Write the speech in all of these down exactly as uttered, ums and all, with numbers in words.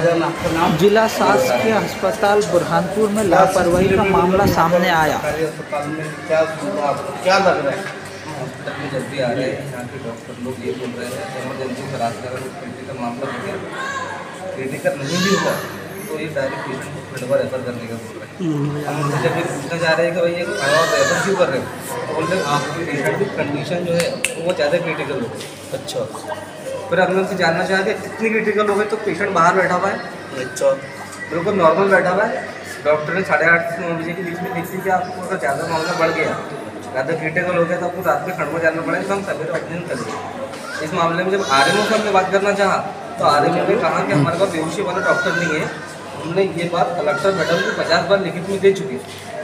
भाईजान आपका नाम? जिला शासकीय अस्पताल बुरहानपुर में लापरवाही का मामला सामने आया। अस्पताल में क्या क्या लग रहा है? हॉस्पिटल में जल्दी आ रहे हैं, यहाँ के डॉक्टर लोग ये बोल रहे हैं इमरजेंसी का रास्ता अगर क्रिटिकल मामला हो गया, क्रिटिकल नहीं भी हुआ तो ये डायरेक्ट पेशेंट को फील्ड पर रेफर करने का बोल रहे हैं। हम उनसे जब ये पूछना चाह रहे हैं कि भाई ये और रेफर क्यों कर रहे हो, तो बोल रहे आपकी पेशेंट की कंडीशन जो है वो ज़्यादा क्रिटिकल हो गई। अच्छा, फिर हमने उनसे जानना चाहा कि कितनी क्रिटिकल हो गई, तो पेशेंट बाहर बैठा हुआ है। अच्छा, बिल्कुल नॉर्मल बैठा हुआ है। डॉक्टर ने साढ़े आठ से नौ बजे के बीच में देखी कि आपको अगर ज़्यादा मामला बढ़ गया, ज़्यादा क्रिटिकल हो गया तो आपको रात में खड़को जाना पड़ेगा, तो हम सवेरे ऑपरेशन करेंगे। इस मामले में जब आर एम ओ से हमने बात करना चाहा तो आर एम ओ ने कहा कि हमारे पास बेहोशी वाला डॉक्टर नहीं है। हमने ये बात कलेक्टर मैडम को पचास बार लिखित में दे चुके,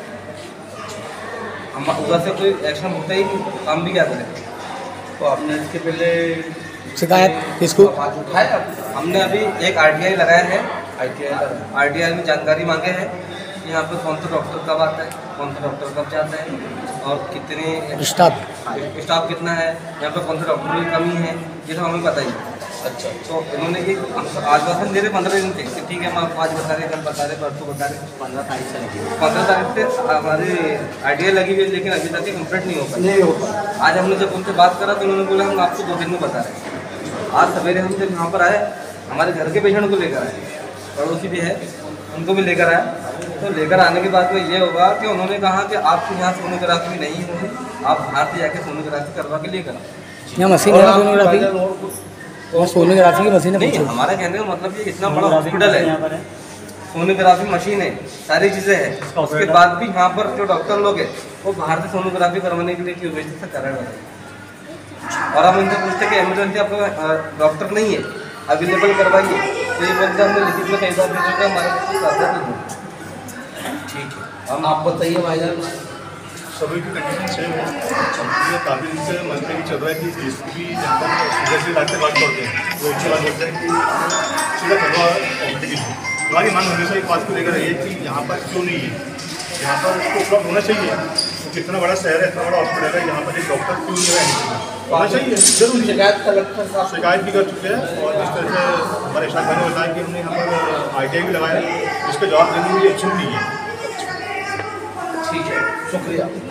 हम उधर से कोई एक्शन होता ही नहीं, हम भी क्या करें। तो आपने इसके पहले शिकायत किसको उठाया? हमने अभी एक आर टी आई लगाया है। आई टी आई लगा, आर टी आई में जानकारी मांगे हैं यहाँ पे कौन सा डॉक्टर कब आता है, कौन सा डॉक्टर कब जाता है और कितने स्टाफ स्टाफ कितना है, यहाँ पे कौन सा डॉक्टर की कमी है, ये सब हमें बताइए। अच्छा, तो इन्होंने ये हमको आश्वासन दे रहे पंद्रह दिन थे कि ठीक है हम आपको आज बता रहे, कल बता रहे, परसों बता रहे। पंद्रह तारीख से पंद्रह तारीख से हमारी आई टी आई लगी हुई है, लेकिन अभी तक ये कंप्लीट नहीं हो पाई। नहीं हो पाया। आज हमने जब उनसे बात करा तो उन्होंने बोला हम आपको दो दिन में बता रहे हैं। आज सवेरे हम जब यहाँ पर आए, हमारे घर के पेशेंट को लेकर आए, पड़ोसी भी है उनको भी लेकर आए। तो लेकर आने के बाद में ये होगा कि उन्होंने कहा कि आपको यहाँ सोनोग्राफी नहीं होगी, आप बाहर से जाके सोनोग्राफी करवा के लेकर आओ। यहाँ मशीन है सोनोग्राफी, वो सोनोग्राफी की मशीन है। नहीं, हमारा कहने का मतलब ये इतना बड़ा हॉस्पिटल है, सोनोग्राफी मशीन है, सारी चीज़ें हैं, उसके बाद भी यहाँ पर जो डॉक्टर लोग हैं वो बाहर से सोनोग्राफी करवाने के लिए क्यों भेजते हैं, कारण बताइए। और हम उनसे पूछते कि इमरजेंसी आपका डॉक्टर नहीं है, अवेलेबल करवाइए, तो ये बोलते हमने लिखित में कई बार दे चुके हैं, हमारे पास। ठीक है, हम आप बताइए भाईजान। सभी की कंडीशन सेम है। ये काफ़ी दिन से मंत्री की चल रहा है कि जिसकी भी जैसे डॉक्टर बात करते हैं वो एक बात बोलते हैं कि सीधा करवा ऑपरेटिव हमारी मांग हमेशा एक बात को लेकर रही है कि यहाँ पर क्यों नहीं है, यहाँ पर इसको उपलब्ध होना चाहिए। तो कितना बड़ा शहर है, इतना बड़ा हॉस्पिटल है, यहाँ पर एक डॉक्टर क्यों नहीं है, होना चाहिए जरूर। शिकायत कलेक्टर साहब शिकायत भी कर चुके हैं और जिस तरह से हमारे शाह भाई ने बताया कि हमने यहाँ पर आई टी आई भी लगाया है, जिसका जवाब देने के लिए इच्छुक नहीं है। ठीक है, शुक्रिया।